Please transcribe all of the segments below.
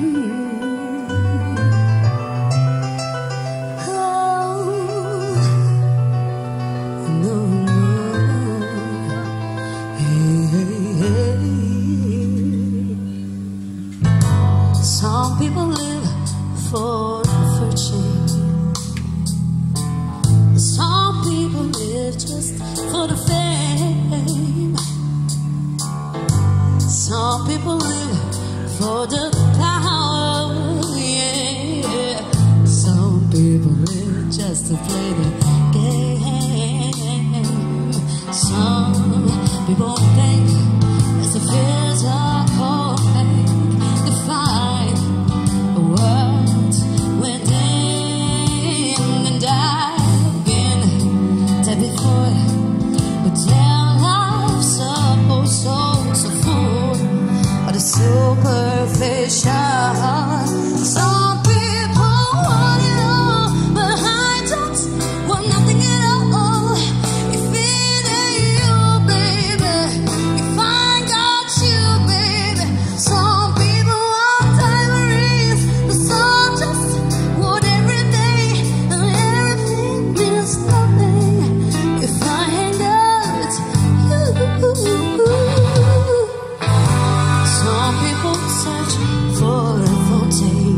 Some people live for fortune. Some people live just for the fame. Some people live for the power, yeah. Some people live just to play the game. Some people think it's a physical thing to find a world within and dive in. That before but their life so full of the superficial. Some people want it all, but I don't want nothing at all. If it ain't you, baby, if I got you, baby. Some people want diamonds, but some just want every day, and everything means nothing if I ain't got you. Some people search for a fortune.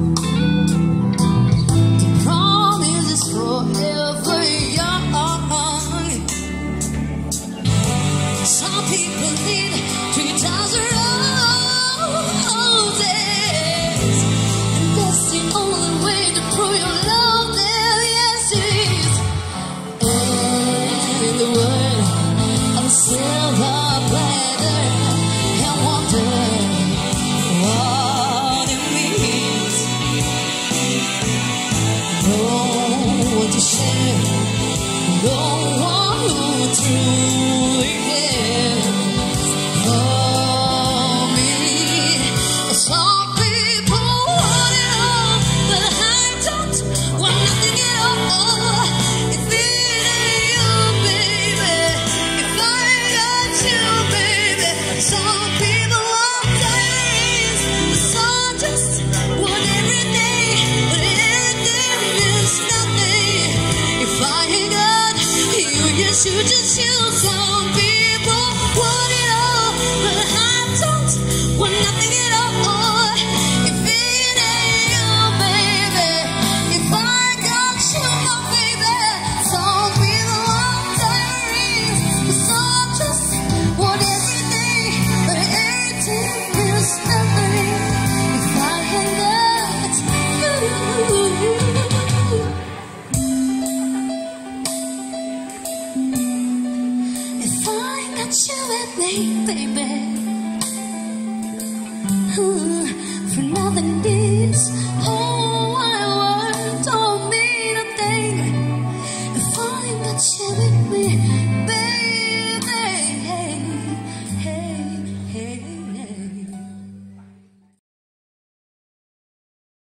The promise is forever young. Some people need 3,000 roses, and that's the only way to prove your love them. Yes, it is. And the word of silver platter and wonder what it means. No one to share, no one who truly cares for me. Some people want it all, but I don't want nothing at all. If it ain't you, baby, if I got you, baby. Some people want diamonds, but some just want every day, but everything means nothing if I ain't got you. Yes, you just you. Some people want it all, but I don't want nothing at all. If it ain't you, baby, if I got you, my baby. Some people want diamonds, but some just want everything, but everything means nothing if I ain't got you. If I got you with me, baby, for nothing is